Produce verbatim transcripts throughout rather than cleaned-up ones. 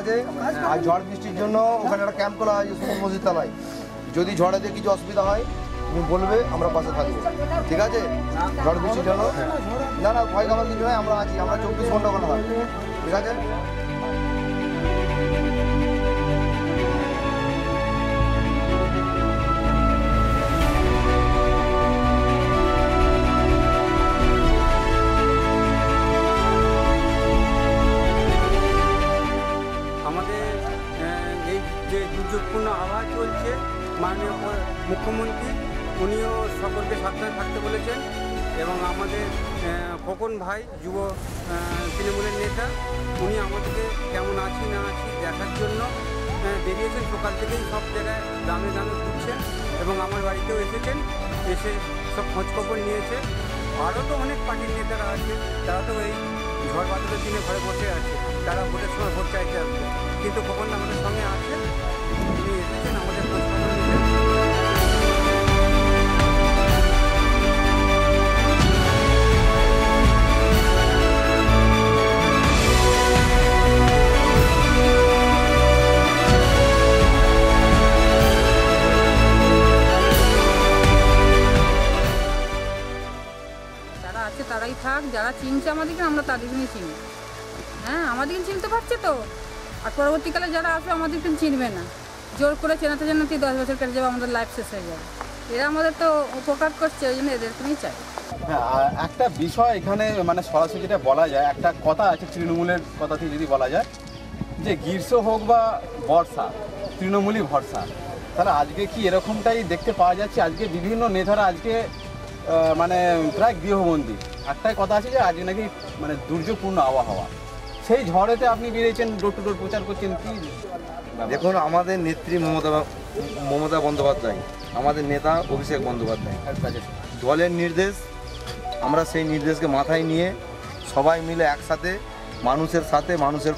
আছে। আর ঝড় বৃষ্টির জন্য ওখানে একটা ক্যাম্প করা হয়েছে সুমন মসজিদ তলায়। যদি ঝড়েতে কিছু অসুবিধা হয় তুমি বলবে, আমরা পাশে থাকবো, ঠিক আছে? ঝড় বৃষ্টির জন্য না না ভয় খাবার কিছু নয়, আমরা আছি, আমরা চব্বিশ ঘন্টা ওখানে থাকবো, ঠিক আছে? দুর্যোগপূর্ণ আবহাওয়া চলছে, মাননীয় মুখ্যমন্ত্রী উনিও সকলকে সাবধানে থাকতে বলেছেন এবং আমাদের খোকন ভাই যুব তৃণমূলের নেতা উনি আমাদেরকে কেমন আছি না আছি দেখার জন্য বেরিয়েছেন। সকাল থেকেই সব জায়গায় গ্রামে গ্রামে ঘুরছেন এবং আমার বাড়িতেও এসেছেন, এসে সব খোঁজখবর নিয়েছে। আরও তো অনেক পার্টির নেতারা আছে, তারা তো এই ঝড় বাদলের দিনে ঘরে বসে আছে, তারা ভোটের সময় ভোট চাইতে আসবে, কিন্তু খোকন আমাদের সঙ্গে আছে, উনি এসেছেন আমাদের খোঁজখবর নিতে। যারা আছে তারাই থাক, যারা চিনছে আমাদেরকে আমরা তাদেরকে চিনি। হ্যাঁ, আমাদেরকে চিনতে পারছে তো, আর পরবর্তীকালে যারা আসবে আমাদেরকে চিনবে না, জোর করে চেনাতে চেনাতে দশ বছর কেটে যাবে, আমাদের লাইফ শেষ হয়ে যাবে। এরা আমাদের তো উপকার করছে, ওই জন্য এদেরকেই চাই। হ্যাঁ, একটা বিষয় এখানে মানে সরাসরি যেটা বলা যায়, একটা কথা আছে তৃণমূলের কথা থেকে যদি বলা যায় যে গ্রীষ্ম হোক বা বর্ষা তৃণমূলই ভরসা। তাহলে আজকে কি এরকমটাই দেখতে পাওয়া যাচ্ছে? আজকে বিভিন্ন নেতারা আজকে মানে প্রায় গৃহবন্দী। একটাই কথা আছে যে আজকে নাকি মানে দুর্যোগপূর্ণ আবহাওয়া, সেই ঝড়েতে আপনি বেরিয়েছেন, ডোর টু ডোর প্রচার করছেন। কি দেখুন, আমাদের নেত্রী মমতা মমতা বন্দ্যোপাধ্যায়, আমাদের নেতা অভিষেক বন্দ্যোপাধ্যায়, দলের নির্দেশ, আমরা সেই নির্দেশকে মাথায় নিয়ে সবাই মিলে একসাথে মানুষের সাথে মানুষের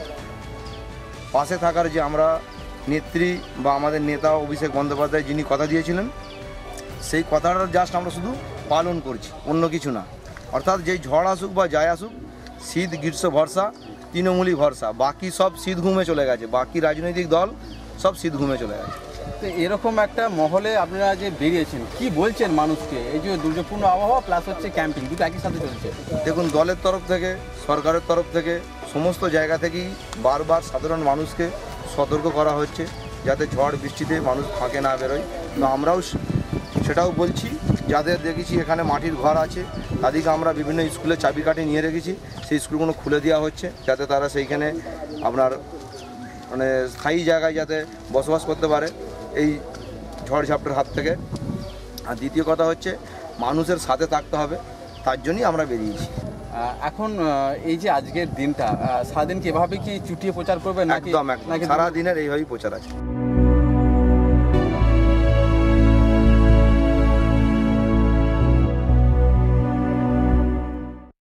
পাশে থাকার যে আমরা নেত্রী বা আমাদের নেতা অভিষেক বন্দ্যোপাধ্যায় যিনি কথা দিয়েছিলেন, সেই কথাটা জাস্ট আমরা শুধু পালন করছি, অন্য কিছু না। অর্থাৎ যেই ঝড় আসুক বা যায় আসুক, শীত গ্রীষ্ম ভরসা তৃণমূলই ভরসা। বাকি সব শীত ঘুমে চলে গেছে, বাকি রাজনৈতিক দল সব শীত ঘুমে চলে গেছে। তো এরকম একটা মহলে আপনারা যে বেরিয়েছেন, কি বলছেন মানুষকে? এই যে দুর্যোগপূর্ণ আবহাওয়া প্লাস হচ্ছে ক্যাম্পিং, দুটো একই সাথে চলছে। দেখুন, দলের তরফ থেকে, সরকারের তরফ থেকে, সমস্ত জায়গা থেকেই বারবার সাধারণ মানুষকে সতর্ক করা হচ্ছে যাতে ঝড় বৃষ্টিতে মানুষ ফাঁকে না বেরোয়। তো আমরাও সেটাও বলছি, যাদের দেখেছি এখানে মাটির ঘর আছে তাদেরকে আমরা বিভিন্ন স্কুলে চাবিকাঠি নিয়ে রেখেছি, সেই স্কুলগুলো খুলে দেওয়া হচ্ছে যাতে তারা সেইখানে আপনার মানে স্থায়ী জায়গায় যাতে বসবাস করতে পারে এই ঝড়ঝাপটার হাত থেকে। আর দ্বিতীয় কথা হচ্ছে মানুষের সাথে থাকতে হবে, তার জন্যই আমরা বেরিয়েছি। এখন এই যে আজকের দিনটা সারাদিন কি এভাবে কি চুটিয়ে প্রচার করবে? একদম একদম সারাদিনের এইভাবেই প্রচার আছে।